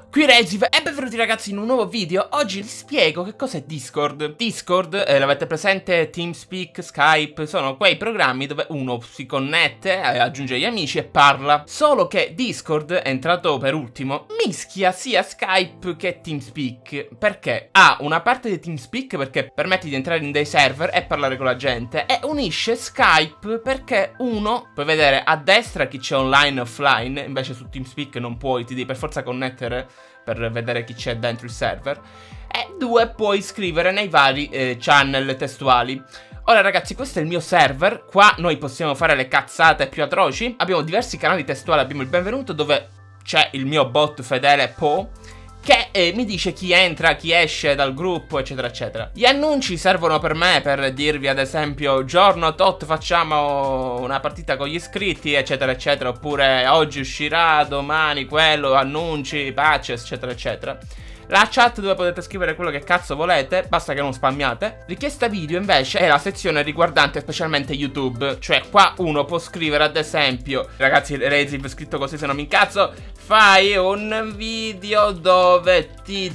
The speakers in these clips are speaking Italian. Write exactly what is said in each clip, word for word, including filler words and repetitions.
qui Reziv e benvenuti ragazzi in un nuovo video. Oggi vi spiego che cos'è Discord. Discord, eh, l'avete presente, TeamSpeak, Skype, sono quei programmi dove uno si connette, eh, aggiunge gli amici e parla. Solo che Discord, è entrato per ultimo, mischia sia Skype che TeamSpeak. Perché? Ha una parte di TeamSpeak perché permette di entrare in dei server e parlare con la gente, e unisce Skype perché uno, puoi vedere a destra chi c'è online e offline, invece su TeamSpeak non puoi, ti devi per forza connettere per vedere chi c'è dentro il server. E due, puoi scrivere nei vari eh, channel testuali. Ora ragazzi, questo è il mio server. Qua noi possiamo fare le cazzate più atroci. Abbiamo diversi canali testuali. Abbiamo il benvenuto dove c'è il mio bot fedele Po, che eh, mi dice chi entra, chi esce dal gruppo, eccetera eccetera. Gli annunci servono per me per dirvi ad esempio giorno tot facciamo una partita con gli iscritti, eccetera eccetera. Oppure oggi uscirà, domani quello, annunci, patches, eccetera eccetera. La chat dove potete scrivere quello che cazzo volete, basta che non spammiate. Richiesta video invece è la sezione riguardante specialmente YouTube. Cioè qua uno può scrivere ad esempio, ragazzi, Reziv scritto così se non mi incazzo, fai un video dove ti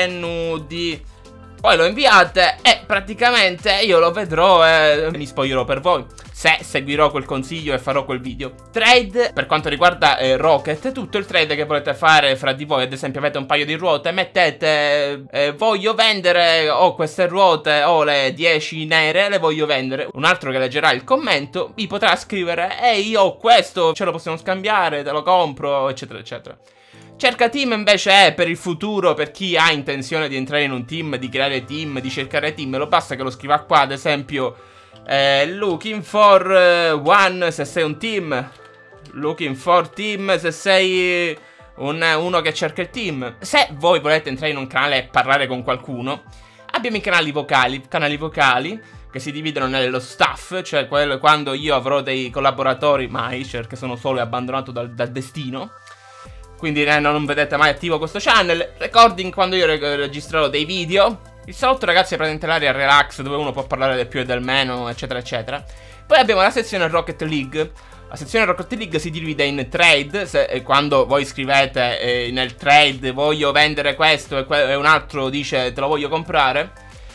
denudi, poi lo inviate e praticamente io lo vedrò e mi spoglierò per voi, se seguirò quel consiglio e farò quel video. Trade per quanto riguarda eh, Rocket, tutto il trade che volete fare fra di voi. Ad esempio avete un paio di ruote, mettete eh, voglio vendere, ho oh, queste ruote, ho oh, le dieci nere, le voglio vendere. Un altro che leggerà il commento vi potrà scrivere ehi io ho questo, ce lo possiamo scambiare, te lo compro, eccetera eccetera. Cerca team invece è per il futuro, per chi ha intenzione di entrare in un team, di creare team, di cercare team. Lo basta che lo scriva qua, ad esempio eh, looking for uh, one se sei un team, looking for team se sei un, uno che cerca il team. Se voi volete entrare in un canale e parlare con qualcuno, abbiamo i canali vocali, canali vocali che si dividono nello staff, cioè quello, quando io avrò dei collaboratori, mai, perché sono solo e abbandonato dal, dal destino. Quindi eh, non vedete mai attivo questo channel. Recording quando io reg registrerò dei video. Il salotto ragazzi è praticamente l'area relax dove uno può parlare del più e del meno, eccetera eccetera. Poi abbiamo la sezione Rocket League. La sezione Rocket League si divide in trade, se, eh, quando voi scrivete eh, nel trade voglio vendere questo e, e un altro dice te lo voglio comprare,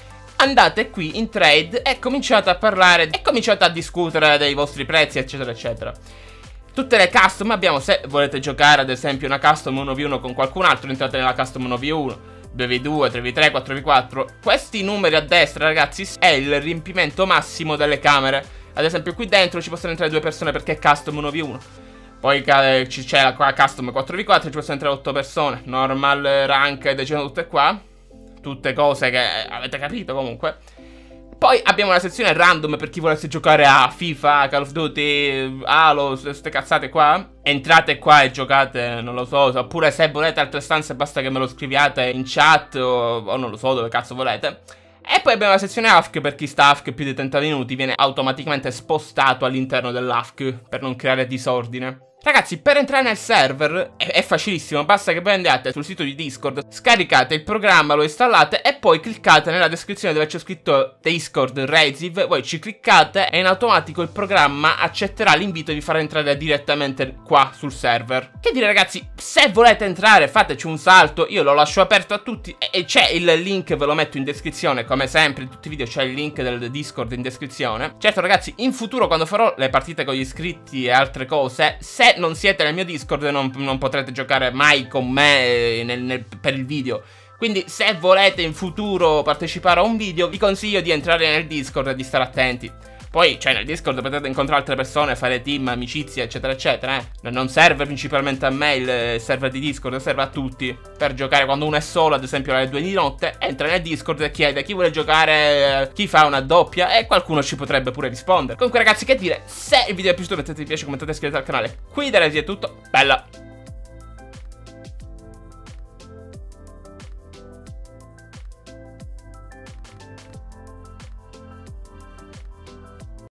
andate qui in trade e cominciate a parlare e cominciate a discutere dei vostri prezzi, eccetera eccetera. Tutte le custom abbiamo, se volete giocare ad esempio una custom uno vu uno con qualcun altro, entrate nella custom uno vu uno, due vu due, tre vu tre, quattro vu quattro. Questi numeri a destra ragazzi è il riempimento massimo delle camere. Ad esempio qui dentro ci possono entrare due persone perché è custom uno vu uno. Poi c'è la qua custom quattro vu quattro, ci possono entrare otto persone. Normal, ranked, sono tutte qua. Tutte cose che avete capito comunque. Poi abbiamo una sezione random per chi volesse giocare a FIFA, Call of Duty, Halo, queste cazzate qua. Entrate qua e giocate, non lo so, oppure se volete altre stanze basta che me lo scriviate in chat o, o non lo so dove cazzo volete. E poi abbiamo la sezione A F K, per chi sta A F K più di trenta minuti viene automaticamente spostato all'interno dell'A F K per non creare disordine. Ragazzi, per entrare nel server è, è facilissimo, basta che voi andate sul sito di Discord, scaricate il programma, lo installate e poi cliccate nella descrizione dove c'è scritto Discord Reziv, voi ci cliccate e in automatico il programma accetterà l'invito di far entrare direttamente qua sul server. Che dire ragazzi, se volete entrare fateci un salto, io lo lascio aperto a tutti e, e c'è il link, ve lo metto in descrizione, come sempre in tutti i video c'è il link del Discord in descrizione. Certo ragazzi, in futuro quando farò le partite con gli iscritti e altre cose, se non siete nel mio Discord non, non potrete giocare mai con me nel, nel, per il video. Quindi se volete in futuro partecipare a un video vi consiglio di entrare nel Discord e di stare attenti. Poi cioè nel Discord potete incontrare altre persone, fare team, amicizie eccetera eccetera eh. Non serve principalmente a me il server di Discord, serve a tutti. Per giocare quando uno è solo, ad esempio alle due di notte, entra nel Discord e chiede chi vuole giocare, chi fa una doppia, e qualcuno ci potrebbe pure rispondere. Comunque ragazzi, che dire, se il video è piaciuto mettete mi piace, commentate e iscrivetevi al canale. Qui da Reziv è tutto, bella!